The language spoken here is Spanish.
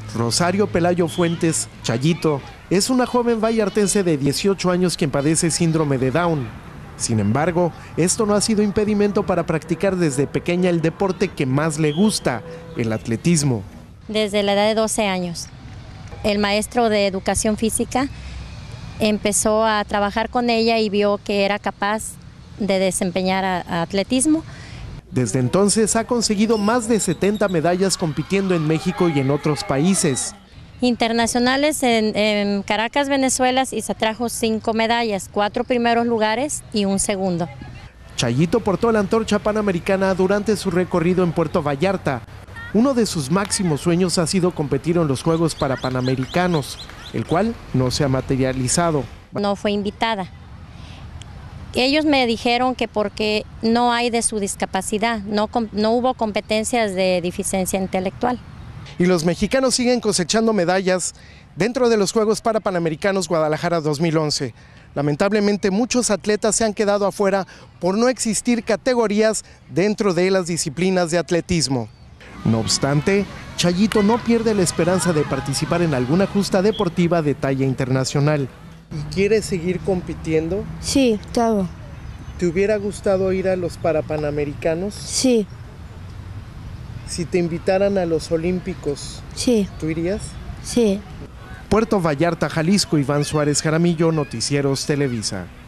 Rosario Pelayo Fuentes, Chayito, es una joven vallartense de 18 años quien padece síndrome de Down. Sin embargo, esto no ha sido impedimento para practicar desde pequeña el deporte que más le gusta, el atletismo. Desde la edad de 12 años. El maestro de educación física empezó a trabajar con ella y vio que era capaz de desempeñar atletismo. Desde entonces ha conseguido más de 70 medallas compitiendo en México y en otros países. Internacionales en Caracas, Venezuela, y se trajo 5 medallas, 4 primeros lugares y 1 segundo. Chayito portó la antorcha panamericana durante su recorrido en Puerto Vallarta. Uno de sus máximos sueños ha sido competir en los Juegos Panamericanos, el cual no se ha materializado. No fue invitada. Ellos me dijeron que porque no hay de su discapacidad, no hubo competencias de deficiencia intelectual. Y los mexicanos siguen cosechando medallas dentro de los Juegos Panamericanos Guadalajara 2011. Lamentablemente muchos atletas se han quedado afuera por no existir categorías dentro de las disciplinas de atletismo. No obstante, Chayito no pierde la esperanza de participar en alguna justa deportiva de talla internacional. ¿Y quieres seguir compitiendo? Sí, claro. ¿Te hubiera gustado ir a los Panamericanos? Sí. Si te invitaran a los Olímpicos, sí. ¿Tú irías? Sí. Puerto Vallarta, Jalisco, Iván Suárez Jaramillo, Noticieros Televisa.